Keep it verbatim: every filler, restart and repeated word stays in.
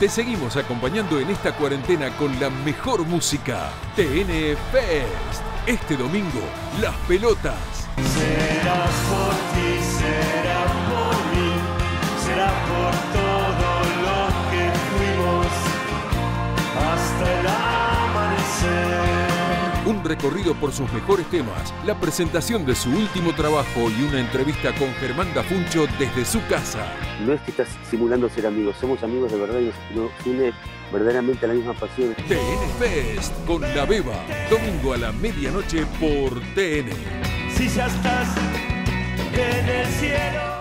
Te seguimos acompañando en esta cuarentena con la mejor música. T N Fest. Este domingo, Las Pelotas. Será por ti, será por mí, será por todo lo que fuimos hasta el amanecer. Un recorrido por sus mejores temas, la presentación de su último trabajo y una entrevista con Germán Dafuncho desde su casa. No es que estás simulando ser amigos, somos amigos de verdad y nos, nos une verdaderamente la misma pasión. T N Fest con La Beba, domingo a la medianoche por T N. Si ya estás en el cielo.